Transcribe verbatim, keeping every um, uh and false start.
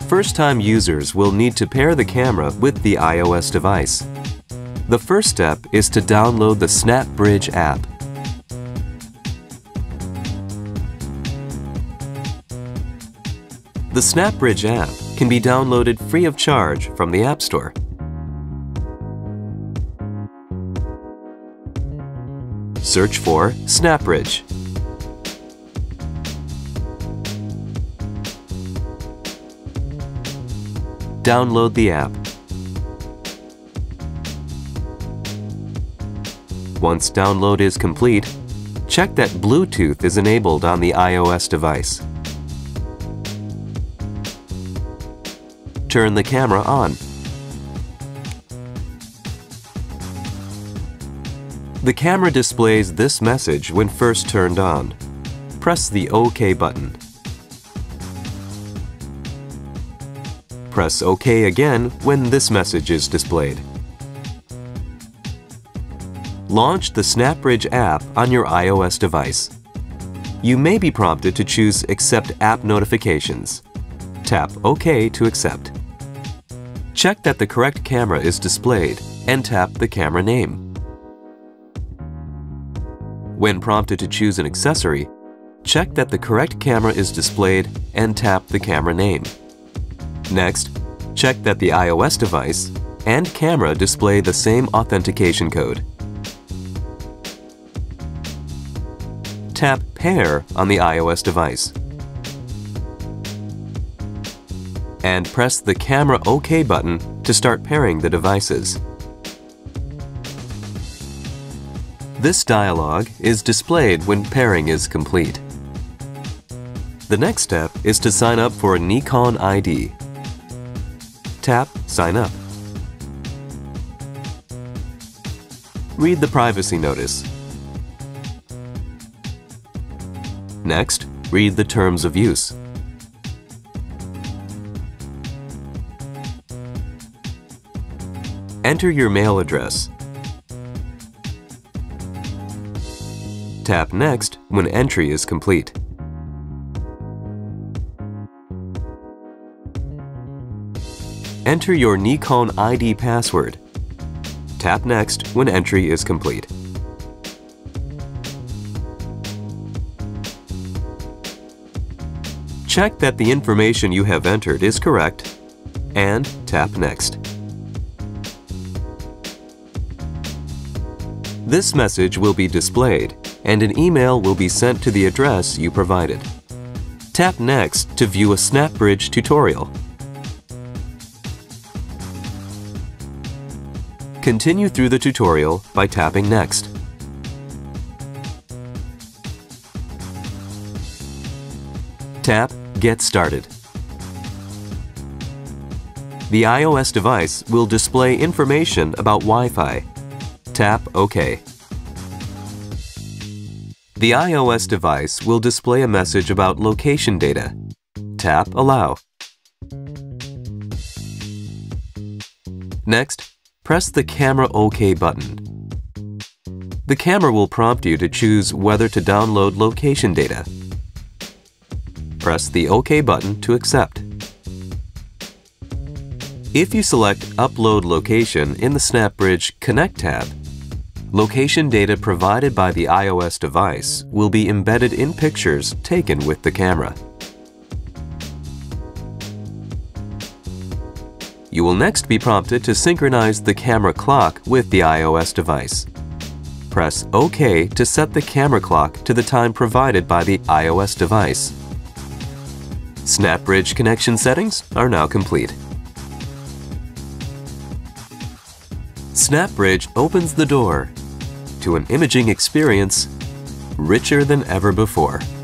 First-time users will need to pair the camera with the iOS device. The first step is to download the SnapBridge app. The SnapBridge app can be downloaded free of charge from the App Store. Search for SnapBridge. Download the app. Once download is complete, check that Bluetooth is enabled on the iOS device. Turn the camera on. The camera displays this message when first turned on. Press the OK button. Press OK again when this message is displayed. Launch the SnapBridge app on your iOS device. You may be prompted to choose Accept App Notifications. Tap OK to accept. Check that the correct camera is displayed and tap the camera name. When prompted to choose an accessory, check that the correct camera is displayed and tap the camera name. Next, check that the iOS device and camera display the same authentication code. Tap Pair on the iOS device. And press the Camera OK button to start pairing the devices. This dialog is displayed when pairing is complete. The next step is to sign up for a Nikon I D. Tap Sign Up. Read the privacy notice. Next, read the terms of use. Enter your mail address. Tap Next when entry is complete. Enter your Nikon I D password. Tap Next when entry is complete. Check that the information you have entered is correct and tap Next. This message will be displayed and an email will be sent to the address you provided. Tap Next to view a SnapBridge tutorial. Continue through the tutorial by tapping Next. Tap Get Started. The iOS device will display information about Wi-Fi. Tap OK. The iOS device will display a message about location data. Tap Allow. Next, press the Camera OK button. The camera will prompt you to choose whether to download location data. Press the OK button to accept. If you select Upload Location in the SnapBridge Connect tab, location data provided by the iOS device will be embedded in pictures taken with the camera. You will next be prompted to synchronize the camera clock with the iOS device. Press OK to set the camera clock to the time provided by the iOS device. SnapBridge connection settings are now complete. SnapBridge opens the door to an imaging experience richer than ever before.